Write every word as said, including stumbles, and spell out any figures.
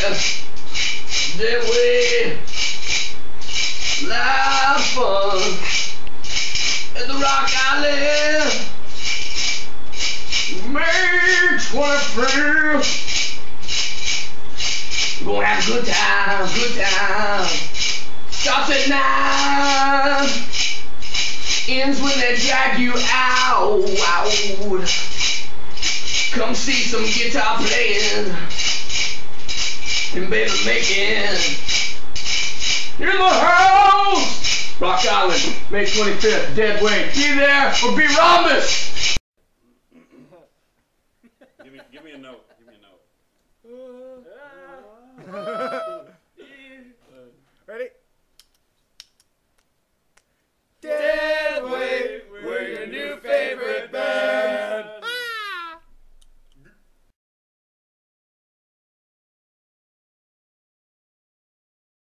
Deadweight, live fun at the Rock Island, May twenty-fifth. We're gonna have a good time, good time. Starts at nine, ends when they drag you out. Come see some guitar playing and baby making in the house. Rock Island, May twenty-fifth, Deadweight. Be there or be rhombus. give me, give me a note. Give me a note. Uh,